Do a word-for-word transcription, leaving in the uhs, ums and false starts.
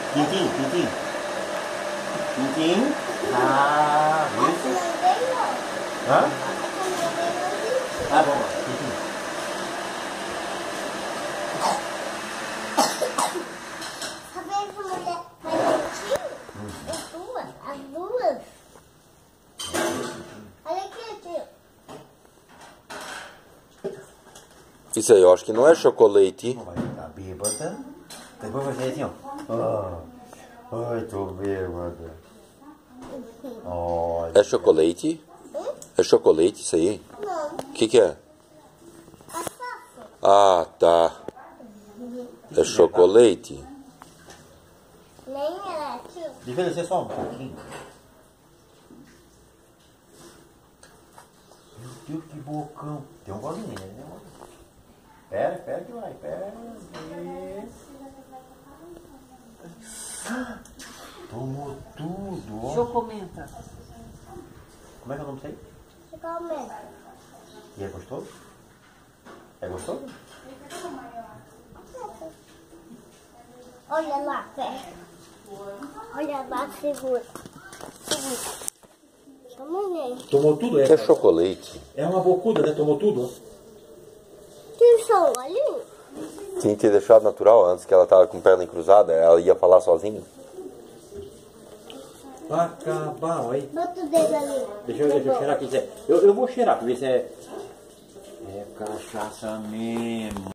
Tintim, tintim. Tintim. Ah, isso. Hã? Ah, bom. Tintim. Sabe essa mulher mais tintim? As duas, as duas. Olha aqui, tio. Isso aí eu acho que não é chocolate. Vai ficar bêbada. Depois vai ser assim, ó. Ah, ai, tô bêbada. Olha. É chocolate? Hum? É chocolate isso aí? Não, O que que é? cachaça. Ah, tá. É chocolate. Nem ela, tio. Devia descer só um pouquinho. Meu Deus, que bocão. Tem um golinho, né? Pera, pera que vai. Pera. Tomou tudo, ó. Deixa eu comentar. Como é que é o nome disso aí? Comenta. E é gostoso? É gostoso? Olha lá, pera. Olha lá, segura. Segura. Toma, Tomou tudo, É chocolate. É uma bocuda, né? Tomou tudo. tio, só olha. Tinha que ter deixado natural antes que ela tava com perna cruzada. Ela ia falar sozinha. Pra acabar, olha aí. Bota o dedo ali. Deixa eu, deixa eu cheirar aqui. Eu, eu vou cheirar pra ver se é... É cachaça mesmo.